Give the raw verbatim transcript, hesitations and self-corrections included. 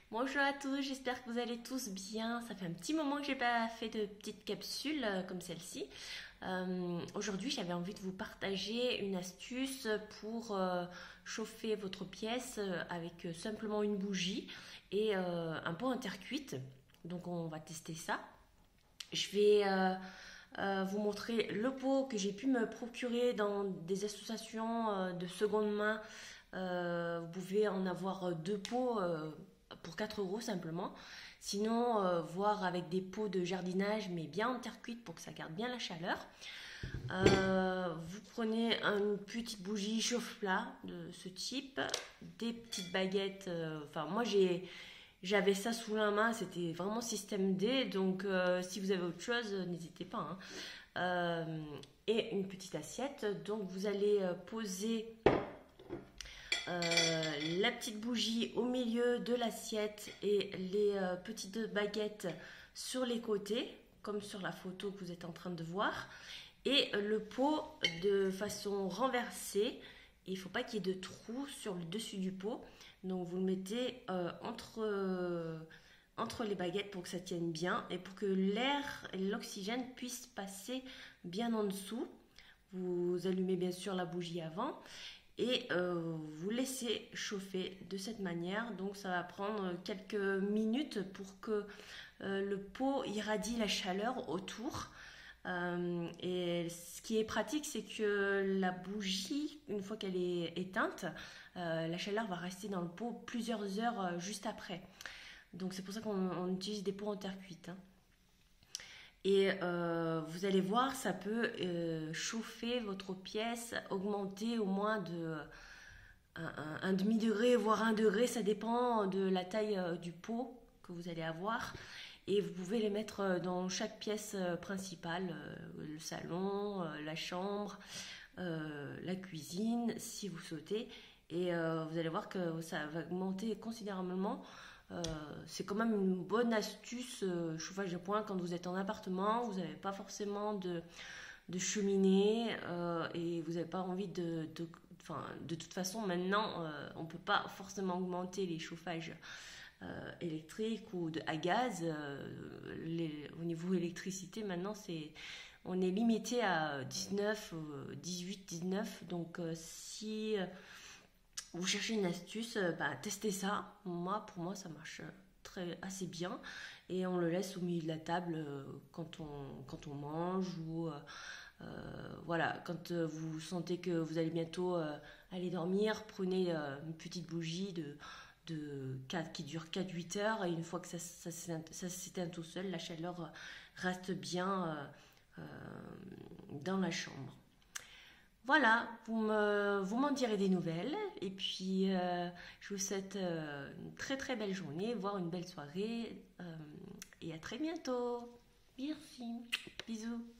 Bonjour à tous, j'espère que vous allez tous bien. Ça fait un petit moment que j'ai pas fait de petites capsules euh, comme celle-ci. Euh, Aujourd'hui, j'avais envie de vous partager une astuce pour euh, chauffer votre pièce euh, avec euh, simplement une bougie et euh, un pot en terre cuite. Donc, on va tester ça. Je vais euh, euh, vous montrer le pot que j'ai pu me procurer dans des associations euh, de seconde main. Euh, vous pouvez en avoir deux pots euh, pour quatre euros simplement. Sinon, euh, voir avec des pots de jardinage, mais bien en terre cuite pour que ça garde bien la chaleur. Euh, vous prenez une petite bougie chauffe-plat de ce type, des petites baguettes. euh, Enfin, moi j'ai j'avais ça sous la main, c'était vraiment système D. Donc, euh, si vous avez autre chose, n'hésitez pas, hein. Euh, et une petite assiette. Donc, vous allez euh, poser euh, la petite bougie au milieu de l'assiette et les euh, petites baguettes sur les côtés, comme sur la photo que vous êtes en train de voir. Et le pot de façon renversée. Il ne faut pas qu'il y ait de trous sur le dessus du pot. Donc vous le mettez euh, entre, euh, entre les baguettes pour que ça tienne bien et pour que l'air et l'oxygène puissent passer bien en dessous. Vous allumez bien sûr la bougie avant et euh, vous laissez chauffer de cette manière. Donc ça va prendre quelques minutes pour que euh, le pot irradie la chaleur autour. Euh, et ce qui est pratique, c'est que la bougie, une fois qu'elle est éteinte, euh, la chaleur va rester dans le pot plusieurs heures euh, juste après. Donc c'est pour ça qu'on utilise des pots en terre cuite, hein. Et euh, vous allez voir, ça peut euh, chauffer votre pièce, augmenter au moins de un, un, un demi-degré, voire un degré, ça dépend de la taille euh, du pot que vous allez avoir. Et vous pouvez les mettre dans chaque pièce principale, euh, le salon, euh, la chambre, euh, la cuisine, si vous souhaitez. Et euh, vous allez voir que ça va augmenter considérablement. Euh, c'est quand même une bonne astuce, euh, chauffage de poing, quand vous êtes en appartement, vous n'avez pas forcément de, de cheminée euh, et vous n'avez pas envie de... de, enfin, de toute façon, maintenant, euh, on ne peut pas forcément augmenter les chauffages Euh, électrique ou de, à gaz. Euh, les, au niveau électricité, maintenant, c'est, on est limité à dix-neuf, dix-huit, dix-neuf. Donc, euh, si vous cherchez une astuce, euh, bah, testez ça. Moi, pour moi, ça marche très, assez bien. Et on le laisse au milieu de la table euh, quand, on, quand on mange ou... Euh, euh, voilà, quand euh, vous sentez que vous allez bientôt euh, aller dormir, prenez euh, une petite bougie de, de quatre, qui dure quatre huit heures et une fois que ça, ça, ça s'éteint tout seul, la chaleur reste bien euh, euh, dans la chambre. Voilà, vous me, vous m'en direz des nouvelles et puis euh, je vous souhaite euh, une très très belle journée, voire une belle soirée euh, et à très bientôt. Merci, bisous.